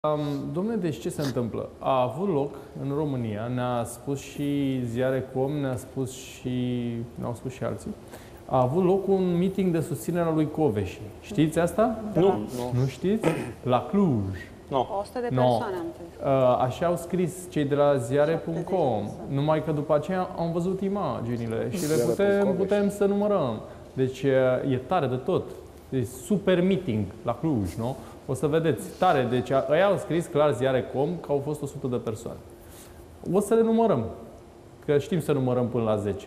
Dom'le, deci ce se întâmplă? A avut loc în România, ne-a spus și Ziare.com, ne-au spus și alții, a avut loc un meeting de susținere a lui Coveși. Știți asta? Nu. Nu știți? La Cluj. No. 100 de persoane am înțeles. Așa au scris cei de la Ziare.com, numai că după aceea am văzut imaginile și le putem să numărăm. Deci e tare de tot. E super meeting la Cluj, nu? O să vedeți, tare. Deci ăia au scris clar Ziare.com că au fost 100 de persoane. O să le numărăm, că știm să numărăm până la 10.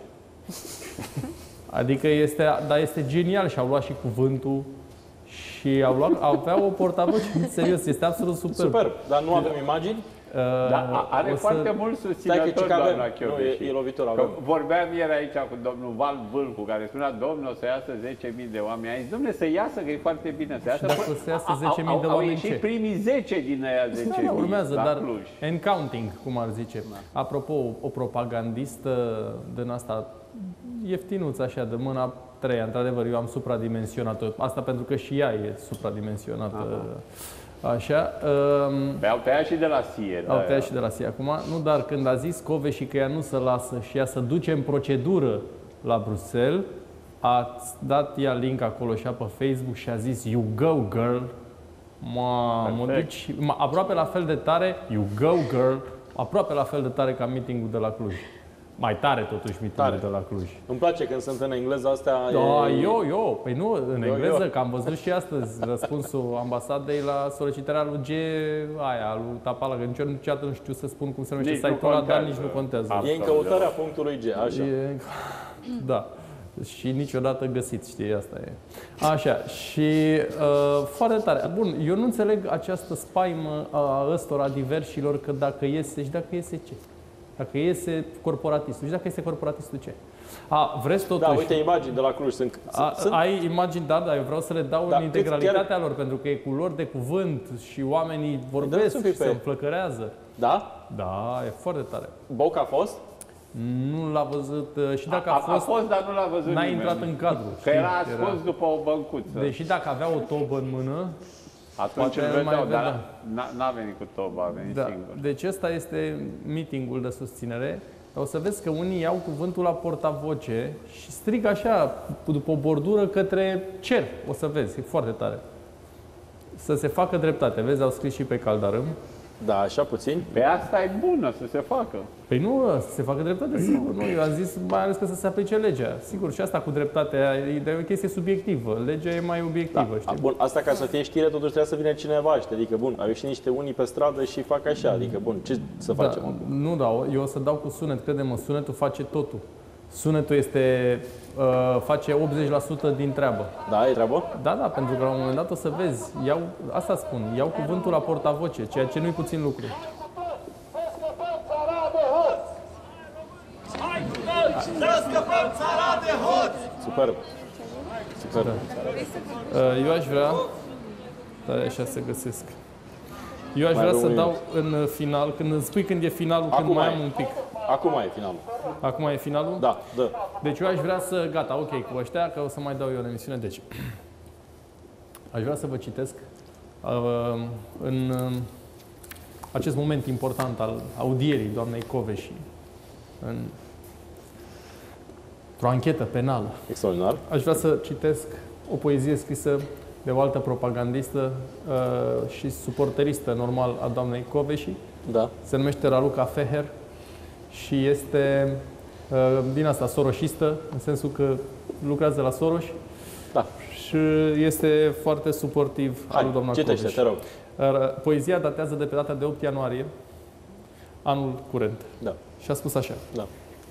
Adică este genial și au luat și cuvântul și aveau o portavoce, serios, este absolut super. Super, dar nu avem imagini? Da, are foarte mult susținători, doamna Chioveși. E lovitura. Vorbeam ieri aici cu domnul Val Vâlcu, care spunea, domnul, o să iasă 10.000 de oameni. A zis, domnule, să iasă, că e foarte bine. Să iasă, să iasă 10.000 de oameni, au ieșit primii 10 din aia 10.000 urmează, la dar Cluj. and counting, cum ar zice. Da. Apropo, o propagandistă din asta ieftinuță, așa, de mâna 3, într-adevăr, eu am supradimensionat-o. Asta pentru că și ea e supradimensionată. Așa. Au tăiat și de la SIE. Au tăiat și de la SIE. Acum, nu, dar când a zis Coveși că ea nu se lasă și ea să duce în procedură la Bruxelles, a dat ea link acolo și pe Facebook și a zis You go, girl. Deci, aproape la fel de tare, You go, girl, aproape la fel de tare ca meeting-ul de la Cluj. Mai tare totuși meeting-ul de la Cluj. Îmi place când sunt în engleză astea. Da, Păi nu, în engleză, că am văzut și astăzi răspunsul ambasadei la solicitarea lui lui Tapala, că niciodată nu știu să spun cum se numește site-ul ăla, dar nici nu contează. E în căutarea punctului G, așa. Da. Și niciodată găsiți, știi, asta e. Așa, și foarte tare. Bun, eu nu înțeleg această spaimă a ăstora diversilor, că dacă iese, și dacă iese ce? Dacă iese corporatistul. Și dacă este corporatistul ce? Vreți totuși... Da, uite imagini de la Cluj. Ai imagini, da, dar eu vreau să le dau în integralitatea lor, pentru că e cu lor de cuvânt și oamenii vorbesc și se înflăcărează. Da? Da, e foarte tare. Boc a fost? Nu l-a văzut și dacă a fost, dar nu l-a văzut n-a nimeni. intrat în cadru. Că era ascuns după o băncuță. Deși dacă avea o tobă în mână, atunci îl vedeau, dar n-a venit cu toba, a venit singur. Deci ăsta este meetingul de susținere. O să vezi că unii iau cuvântul la portavoce și strigă așa, după o bordură, către cer. O să vezi, e foarte tare. Să se facă dreptate. Vezi, au scris și pe Caldarâm. Da, așa puțin. Pe asta e bună să se facă. Păi nu, să se facă dreptate, sigur. Nu, eu am zis mai ales că să se aplice legea. Sigur, și asta cu dreptatea e o chestie subiectivă. Legea e mai obiectivă, știi? Bun, asta ca să fie știre, totuși trebuie să vină cineva, știi? Adică, bun, au ieșit niște unii pe stradă și fac așa. Adică, bun, ce să facem acum? Nu dau, eu o să dau cu sunet, crede-mă, sunetul face totul. Sunetul face 80% din treabă. Da, e treabă? Da, pentru că la un moment dat o să vezi, asta spun, iau cuvântul la portavoce, ceea ce nu-i puțin lucru. Superb. Superb. Eu aș vrea, dar așa se găsesc. Eu aș vrea să dau în final, când îmi spui când e finalul, când mai am un pic. Acum e finalul. Acum e finalul? Da. Deci eu aș vrea să, gata, ok, cu ăștia, că o să mai dau eu în emisiune. Deci, aș vrea să vă citesc în acest moment important al audierii doamnei Coveși într-o anchetă penală. Extraordinar. Aș vrea să citesc o poezie scrisă de o altă propagandistă și suporteristă, normal, a doamnei Coveși. Da. Se numește Raluca Feher și este din asta soroșistă, în sensul că lucrează la Soros. Da. Și este foarte suportiv al lui doamna Coveși. Citește, te rog. Poezia datează de pe data de 8 ianuarie, anul curent. Da. Și a spus așa. Da.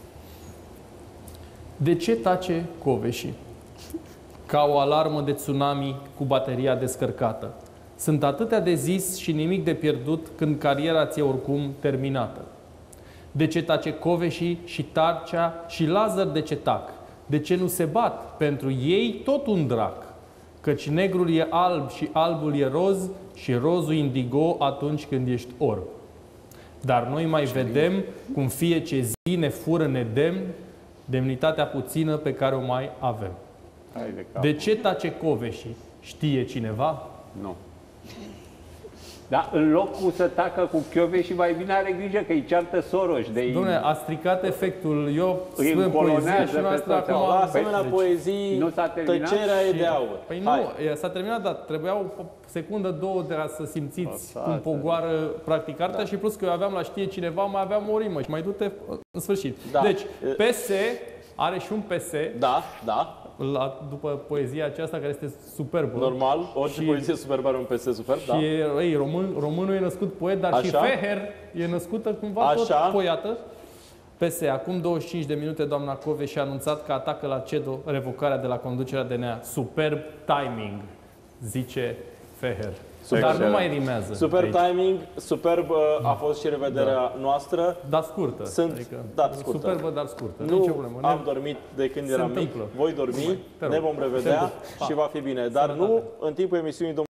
De ce tace Coveși? Ca o alarmă de tsunami cu bateria descărcată. Sunt atâtea de zis și nimic de pierdut când cariera ți-e oricum terminată. De ce tace Coveși și Tarcea și Lazar de ce tac? De ce nu se bat? Pentru ei tot un drac. Căci negrul e alb și albul e roz și rozul indigo atunci când ești orb. Dar noi mai vedem cum fiecare zi ne fură nedemn demnitatea puțină pe care o mai avem. De ce tace Coveși? Știe cineva? Nu. Dar în locul să tacă cu Chioveși și mai bine are grijă că îi ceartă Soros de Dom'le, a stricat efectul. Eu Îi spun poezia încolonează și pe noastră toți. acum... La asemenea Deci, poezii, nu s-a terminat? tăcerea e de aur. Păi Hai. nu, s-a terminat, dar trebuia o secundă, două de a să simțiți cum pogoară practic artea și plus că eu aveam la știe cineva, mai aveam o rimă și mai du-te în sfârșit. Da. Deci, PS are și un PS Da, da, după poezia aceasta care este superbă. normal. Orice Și- poezie superbă are un PS superb, da. Și ei, românul e născut poet, dar și Așa. Feher e născută cumva Așa. tot poiată. PS, acum 25 de minute, doamna Coveși a anunțat că atacă la CEDO revocarea de la conducerea DNA. Superb timing, zice Feher. Dar nu mai rimează. Superb aici. timing, superb a fost și revederea noastră. Dar scurtă. Dar scurtă. Superbă, dar scurtă. Nu Nicio problemă. am dormit de când Se eram mic, întâmplă. voi dormi, Te rog. ne vom revedea Pa. și va fi bine. Dar nu în timpul emisiunii